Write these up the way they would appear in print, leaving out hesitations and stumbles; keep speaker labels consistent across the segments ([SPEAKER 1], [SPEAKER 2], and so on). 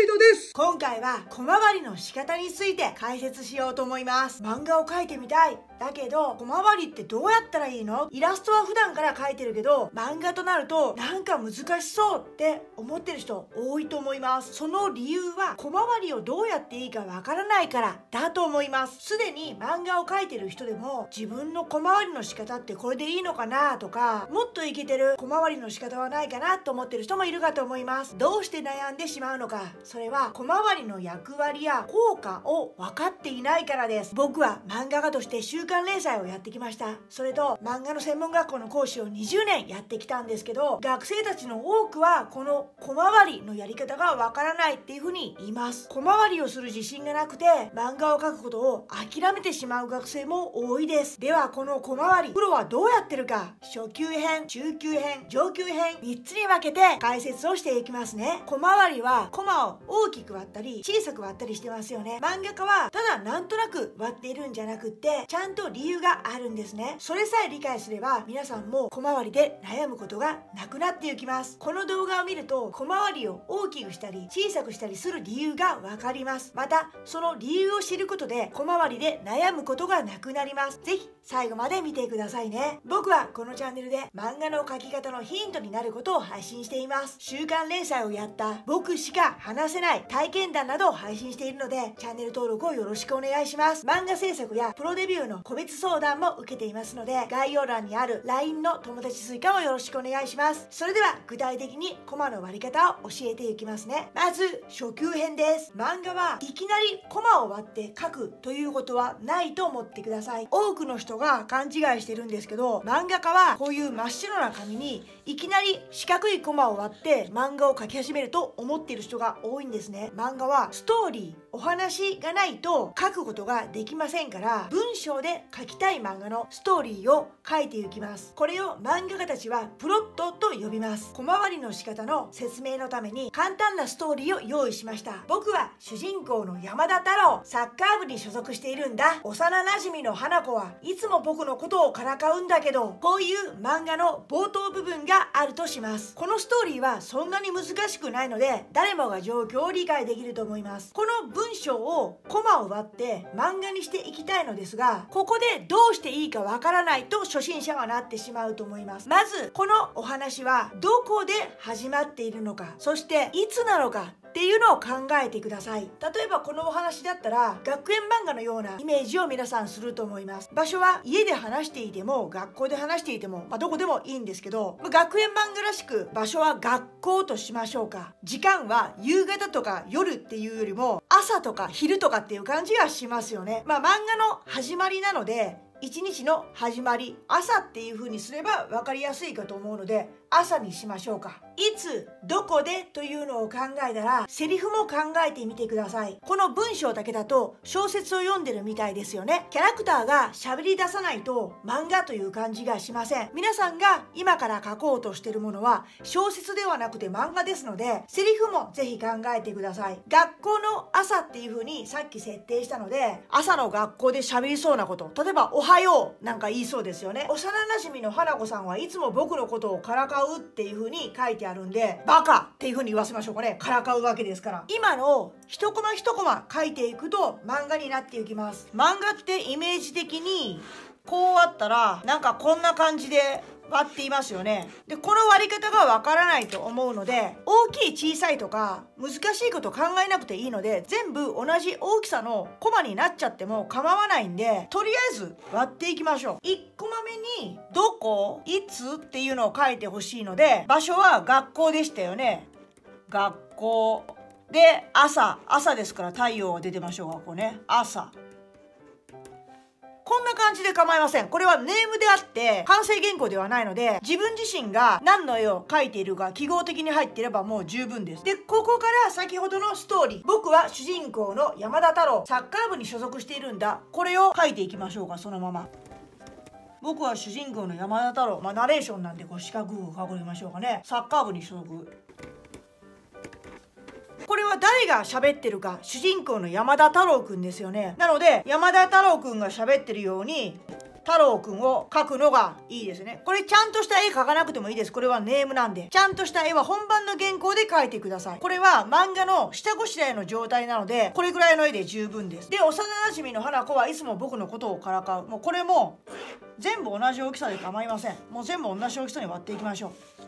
[SPEAKER 1] イドです。
[SPEAKER 2] 今回は小回りの仕方について解説しようと思います。漫画を描いてみたい。だけど、小回りってどうやったらいいの？イラストは普段から描いてるけど、漫画となるとなんか難しそうって思ってる人多いと思います。その理由は小回りをどうやっていいかわからないからだと思います。すでに漫画を描いてる人でも、自分の小回りの仕方ってこれでいいのかなとか、もっといけてる小回りの仕方はないかなと思ってる人もいるかと思います。どうして悩んでしまうのか、それは小回りの役割や効果を分かっていないからです。僕は漫画家として週刊連載をやってきました。それと漫画の専門学校の講師を20年やってきたんですけど、学生たちの多くはこの小回りのやり方が分からないっていうふうに言います。小回りをする自信がなくて漫画を描くことを諦めてしまう学生も多いです。ではこの小回り、プロはどうやってるか、初級編、中級編、上級編3つに分けて解説をしていきますね。小回りはコマを大きく割ったり小さく割ったりしてますよね。漫画家はただなんとなく割っているんじゃなくって、ちゃんと理由があるんですね。それさえ理解すれば皆さんも小回りで悩むことがなくなっていきます。この動画を見ると小回りを大きくしたり小さくしたりする理由がわかります。またその理由を知ることで小回りで悩むことがなくなります。ぜひ最後まで見てくださいね。僕はこのチャンネルで漫画の描き方のヒントになることを配信しています。週刊連載をやった僕しか話せない体験談などを配信しているので、チャンネル登録をよろしくお願いします。漫画制作やプロデビューの個別相談も受けていますので、概要欄にある LINE の友達追加もよろしくお願いします。それでは具体的にコマの割り方を教えていきますね。まず初級編です。漫画はいきなりコマを割って描くということはないと思ってください。多くの人が勘違いしてるんですけど、漫画家はこういう真っ白な紙にいきなり四角いコマを割って漫画を描き始めると思っている人が多いんですね。漫画はストーリー、お話がないと書くことができませんから、文章で書きたい漫画のストーリーを書いていきます。これを漫画家たちはプロットと呼びます。小回りの仕方の説明のために簡単なストーリーを用意しました。僕は主人公の山田太郎、サッカー部に所属しているんだ。幼馴染の花子はいつも僕のことをからかうんだけど、こういう漫画の冒頭部分があるとします。このストーリーはそんなに難しくないので、誰もが状況を理解できると思います。この文章をコマを割って漫画にしていきたいのですが、ここでどうしていいかわからないと初心者はなってしまうと思います。まずこのお話はどこで始まっているのか、そしていつなのかっていうのを考えてください。例えばこのお話だったら学園漫画のようなイメージを皆さんすると思います。場所は家で話していても学校で話していても、どこでもいいんですけど、学園漫画らしく場所は学校としましょうか。時間は夕方とか夜っていうよりも朝とか昼とかっていう感じがしますよね。漫画の始まりなので一日の始まり、朝っていう風にすれば分かりやすいかと思うので朝にしましょうか。いつどこでというのを考えたらセリフも考えてみてください。この文章だけだと小説を読んでるみたいですよね。キャラクターが喋り出さないと漫画という感じがしません。皆さんが今から書こうとしてるものは小説ではなくて漫画ですので、セリフもぜひ考えてください。学校の朝っていう風にさっき設定したので、朝の学校で喋りそうなこと、例えばおはようなんか言いそうですよね。幼馴染の花子さんはいつも僕のことをからかうっていう風に書いてあるんで、バカっていう風に言わせましょうかね。からかうわけですから、今の一コマ一コマ書いていくと漫画になっていきます。漫画ってイメージ的にこうあったらなんかこんな感じで割っていますよね。でこの割り方がわからないと思うので、大きい小さいとか難しいこと考えなくていいので、全部同じ大きさのコマになっちゃっても構わないんで、とりあえず割っていきましょう。1コマ目にどこ、いつっていうのを書いてほしいので、場所は学校でしたよね。学校で朝ですから太陽が出てましょうが、ここね、朝。こんな感じで構いません。これはネームであって完成原稿ではないので、自分自身が何の絵を描いているか記号的に入っていればもう十分です。でここから先ほどのストーリー、僕は主人公の山田太郎、サッカー部に所属しているんだ、これを書いていきましょうか。そのまま僕は主人公の山田太郎、ナレーションなんでこう四角く囲みましょうかね。サッカー部に所属。これは誰が喋ってるか、主人公の山田太郎くんですよね。なので山田太郎くんが喋ってるように太郎くんを描くのがいいですね。これちゃんとした絵描かなくてもいいです。これはネームなんで。ちゃんとした絵は本番の原稿で描いてください。これは漫画の下ごしらえの状態なので、これぐらいの絵で十分です。で、幼馴染の花子はいつも僕のことをからかう。もうこれも全部同じ大きさで構いません。もう全部同じ大きさに割っていきましょう。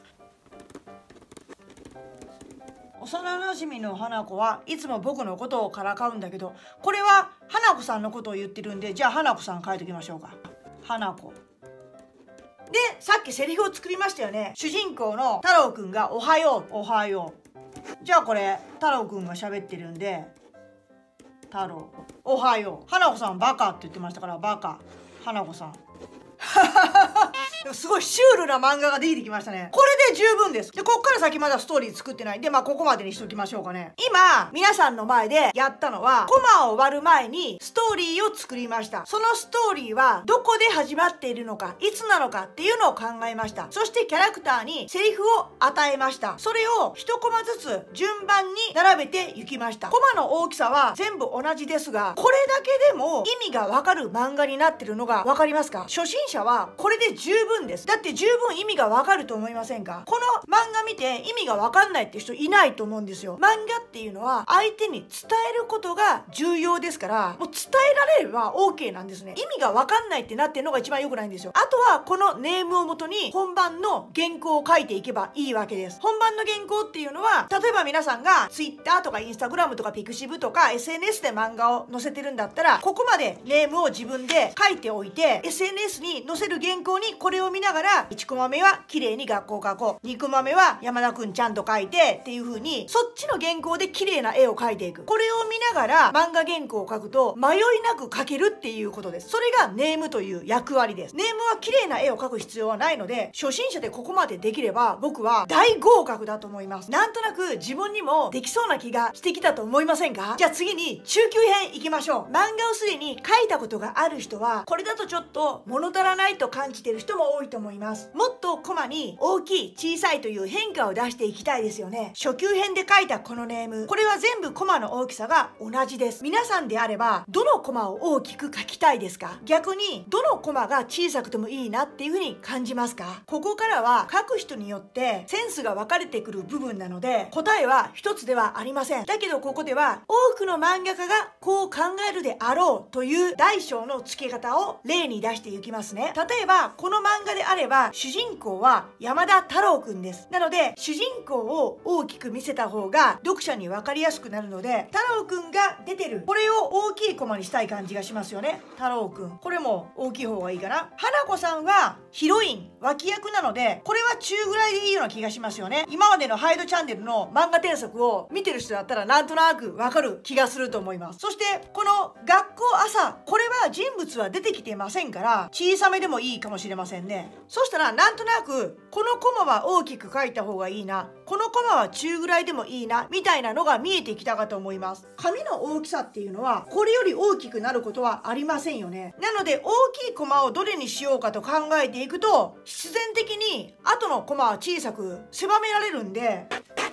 [SPEAKER 2] 幼馴染の花子はいつも僕のことをからかうんだけど、これは花子さんのことを言ってるんで、じゃあ花子さん書いておきましょうか。花子で、さっきセリフを作りましたよね。主人公の太郎くんがおはようおはよう。じゃあこれ太郎くんが喋ってるんで、太郎おはよう。花子さんバカって言ってましたから、バカ花子さんすごいシュールな漫画ができてきましたね。これで十分です。で、こっから先まだストーリー作ってないんで、まあここまでにしときましょうかね。今皆さんの前でやったのは、コマを割る前にストーリーを作りました。そのストーリーはどこで始まっているのか、いつなのかっていうのを考えました。そしてキャラクターにセリフを与えました。それを一コマずつ順番に並べていきました。コマの大きさは全部同じですが、これだけでも意味がわかる漫画になってるのがわかりますか？初心者はこれで十分です。だって十分意味がわかると思いませんか？この漫画見て意味がわかんないって人いないと思うんですよ。漫画っていうのは相手に伝えることが重要ですから、もう伝えられれば OK なんですね。意味がわかんないってなってるのが一番良くないんですよ。あとはこのネームをもとに本番の原稿を書いていけばいいわけです。本番の原稿っていうのは、例えば皆さんが Twitter とか Instagram とか Pixiv とか SNS で漫画を載せてるんだったら、ここまでネームを自分で書いておいて、 SNS に載せる原稿にこれを見ながら、1コマ目は綺麗に学校書こう、2コマ目は山田くんちゃんと書いてっていう風に、そっちの原稿で綺麗な絵を描いていく。これを見ながら漫画原稿を書くと迷いなく描けるっていうことです。それがネームという役割です。ネームは綺麗な絵を描く必要はないので、初心者でここまでできれば僕は大合格だと思います。なんとなく自分にもできそうな気がしてきたと思いませんか？じゃあ次に中級編いきましょう。漫画をすでに描いたことがある人は、これだとちょっと物足らないと感じてる人も多いと思います。もっとコマに大きい小さいという変化を出していきたいですよね。初級編で書いたこのネーム、これは全部コマの大きさが同じです。皆さんであればどのコマを大きく書きたいですか？逆にどのコマが小さくてもいいなっていう風に感じますか？ここからは書く人によってセンスが分かれてくる部分なので、答えは一つではありません。だけどここでは多くの漫画家がこう考えるであろうという大小の付け方を例に出していきますね。例えばこの漫画であれば主人公は山田太郎くんです。なので主人公を大きく見せた方が読者に分かりやすくなるので、太郎くんが出てるこれを大きいコマにしたい感じがしますよね。太郎くん、これも大きい方がいいかな。花子さんはヒロイン脇役なので、これは中ぐらいでいいような気がしますよね。今までのハイドチャンネルの漫画添削を見てる人だったらなんとなく分かる気がすると思います。そしてこの学校朝、これは人物は出てきてませんから小さめでもいいかもしれませんね。そしたらなんとなくこのコマは大きく書いた方がいいな、このコマは中ぐらいでもいいなみたいなのが見えてきたかと思います。紙の大きさっていうのはこれより大きくなることはありませんよね。なので大きいコマをどれにしようかと考えていくと、必然的に後のコマは小さく狭められるんで、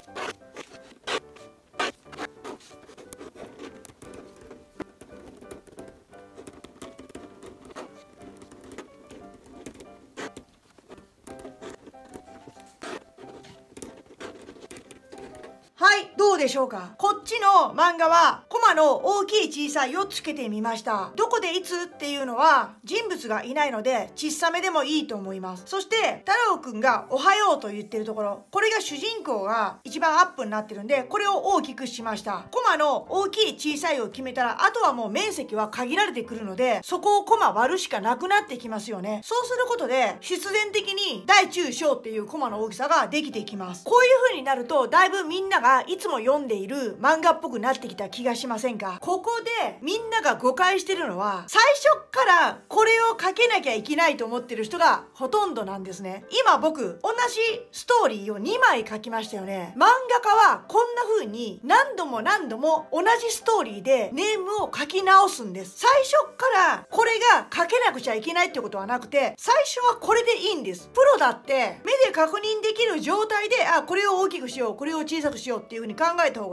[SPEAKER 2] はい、どうでしょうか。こっちの漫画はコマの大きい小さいをつけてみました。どこでいつっていうのは人物がいないので小さめでもいいと思います。そして太郎くんがおはようと言ってるところ、これが主人公が一番アップになってるんで、これを大きくしました。コマの大きい小さいを決めたら、あとはもう面積は限られてくるので、そこをコマ割るしかなくなってきますよね。そうすることで必然的に大中小っていうコマの大きさができてきます。こういう風になるとだいぶみんながいつも読んでいる漫画っぽくなってきた気がしませんか？ここでみんなが誤解してるのは、最初からこれを書けなきゃいけないと思ってる人がほとんどなんですね。今僕同じストーリーを2枚書きましたよね。漫画家はこんな風に何度も何度も同じストーリーでネームを書き直すんです。最初からこれが書けなくちゃいけないってことはなくて、最初はこれでいいんです。プロだって目で確認できる状態で、あ、これを大きくしよう、これを小さくしようっていう風に考えた方が考え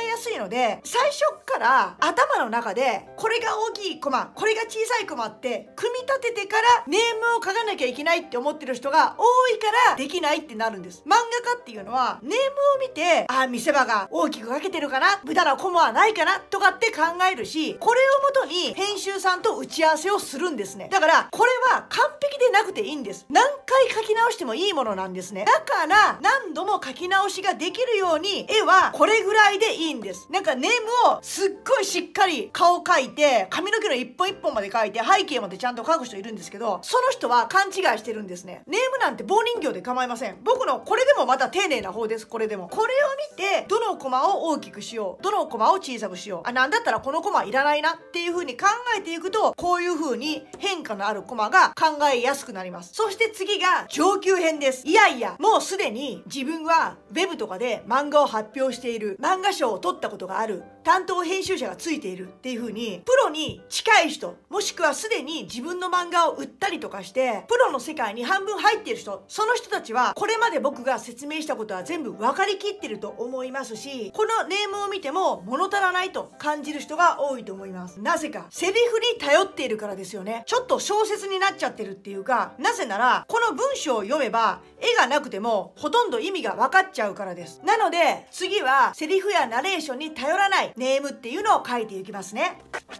[SPEAKER 2] えやすいので、最初から頭の中でこれが大きいコマ、これが小さいコマって組み立ててからネームを書かなきゃいけないって思ってる人が多いからできないってなるんです。漫画家っていうのはネームを見て、あ、見せ場が大きく書けてるかな、無駄なコマはないかなとかって考えるし、これをもとに編集さんと打ち合わせをするんですね。だからこれは完璧でなくていいんです。何回書き直してもいいものなんですね。だから何度も書き直しができるように絵はこれぐらいでいいんです。なんかネームをすっごいしっかり顔描いて、髪の毛の一本一本まで描いて、背景までちゃんと描く人いるんですけど、その人は勘違いしてるんですね。ネームなんて棒人形で構いません。僕のこれでもまた丁寧な方です。これでもこれを見て、どのコマを大きくしよう、どのコマを小さくしよう、あ、なんだったらこのコマいらないなっていう風に考えていくと、こういう風に変化のあるコマが考えやすくなります。そして次が上級編です。いやいや、もうすでに自分はウェブとかで漫画を発表している、漫画賞を取ったことがある、担当編集者がついているっていう風に、プロに近い人、もしくはすでに自分の漫画を売ったりとかしてプロの世界に半分入っている人、その人たちはこれまで僕が説明したことは全部分かりきってると思いますし、このネームを見ても物足らないと感じる人が多いと思います。なぜかセリフに頼っているからですよね。ちょっと小説になっちゃってるっていうか、なぜならこの文章を読めば絵がなくてもほとんど意味が分かっちゃうからです。なので次はセリフやナレーションに頼らないネームっていうのを書いていきますね。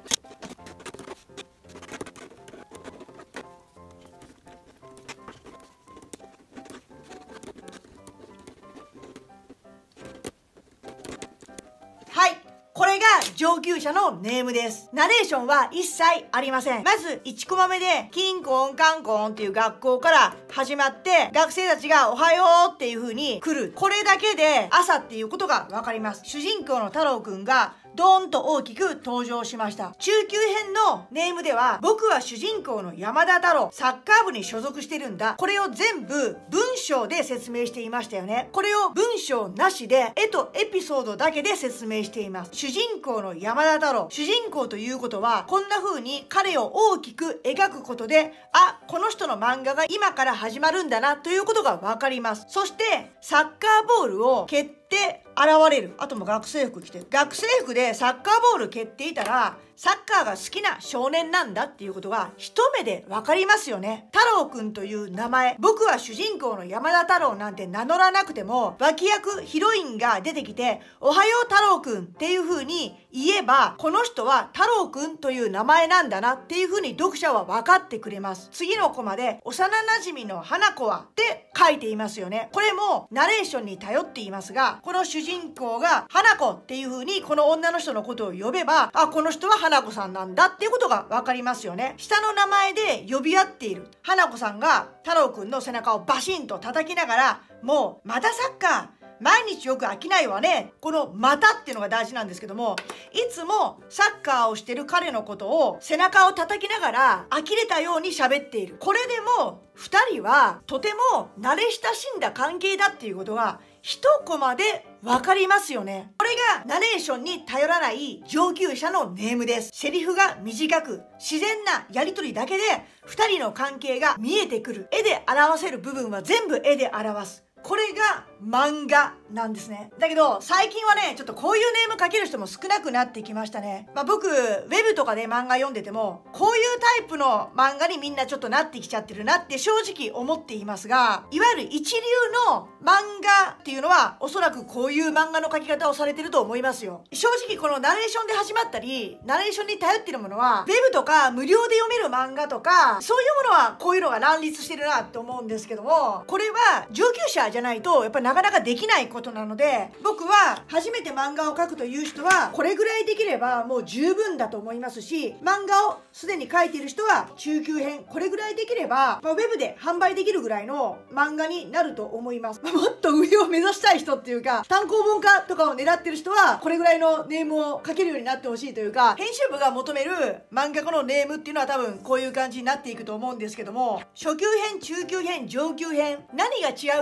[SPEAKER 2] はい、これが上級者のネームです。ナレーションは一切ありません。まず1コマ目でキンコンカンコンっていう学校から始まって、学生たちがおはようっていう風に来る。これだけで朝っていうことがわかります。主人公の太郎くんがドーンと大きく登場しました。中級編のネームでは、僕は主人公の山田太郎、サッカー部に所属してるんだ、これを全部文章で説明していましたよね。これを文章なしで絵とエピソードだけで説明しています。主人公の山田太郎、主人公ということはこんな風に彼を大きく描くことで、あ、この人の漫画が今から始まるんだなということがわかります。そしてサッカーボールを蹴って現れる。あとも学生服着てる。学生服でサッカーボール蹴っていたら、サッカーが好きな少年なんだっていうことが一目でわかりますよね。太郎くんという名前、僕は主人公の山田太郎なんて名乗らなくても、脇役ヒロインが出てきて、おはよう太郎くんっていう風に言えば、この人は太郎くんという名前なんだなっていう風に読者は分かってくれます。次のコマで、幼馴染の花子はって書いていますよね。これもナレーションに頼っていますが、この主人公が花子っていう風にこの女の人のことを呼べば、あ、この人は花子さんなんだっていうことが分かりますよね。下の名前で呼び合っている花子さんが太郎くんの背中をバシンと叩きながら、もうまたサッカー毎日よく飽きないわね。このまたっていうのが大事なんですけども、いつもサッカーをしてる彼のことを背中を叩きながら呆れたように喋っている。これでも2人はとても慣れ親しんだ関係だっていうことが1コマでわかりますよね。これがナレーションに頼らない上級者のネームです。セリフが短く自然なやり取りだけで2人の関係が見えてくる。絵で表せる部分は全部絵で表す。これが漫画なんですね。だけど最近はね、ちょっとこういうネーム書ける人も少なくなってきましたね。僕ウェブとかで漫画読んでても、こういうタイプの漫画にみんなちょっとなってきちゃってるなって正直思っていますが、いわゆる一流の漫画っていうのはおそらくこういう漫画の書き方をされてると思いますよ。正直このナレーションで始まったりナレーションに頼ってるものは、ウェブとか無料で読める漫画とかそういうものはこういうのが乱立してるなって思うんですけども、これは上級者じゃないとやっぱりなかなかできないことなので、僕は初めて漫画を描くという人はこれぐらいできればもう十分だと思いますし、漫画をすでに描いている人は中級編これぐらいできれば、ウェブで販売できるぐらいの漫画になると思います。もっと上を目指したい人っていうか、単行本化とかを狙ってる人はこれぐらいのネームを書けるようになってほしいというか、編集部が求める漫画家のネームっていうのは多分こういう感じになっていくと思うんですけども、初級編、中級編、上級編、何が違うかという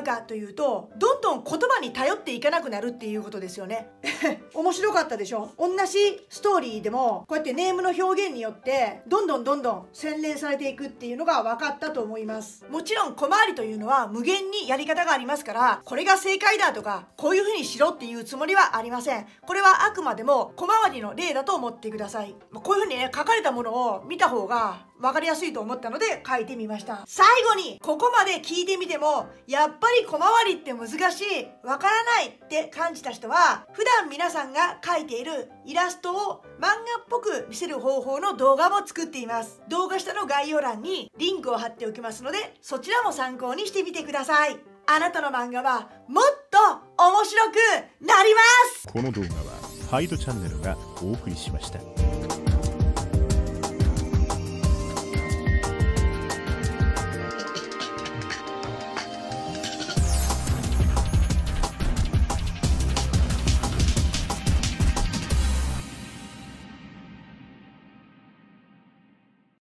[SPEAKER 2] いうと、どんどん言葉に頼っていかなくなるっていうことですよね。面白かったでしょ。同じストーリーでもこうやってネームの表現によってどんどん洗練されていくっていうのが分かったと思います。もちろん小回りというのは無限にやり方がありますから、これが正解だとかこういう風にしろっていうつもりはありません。これはあくまでも小回りの例だと思ってください。こういう風にね、書かれたものを見た方が分かりやすいと思ったので書いてみました。最後に、ここまで聞いてみてもやっぱり小回りって難しい、わからないって感じた人は、普段皆さんが描いているイラストを漫画っぽく見せる方法の動画も作っています。動画下の概要欄にリンクを貼っておきますので、そちらも参考にしてみてください。あなたの漫画はもっと面白くなります。
[SPEAKER 1] この動画はハイドチャンネルがお送りしました。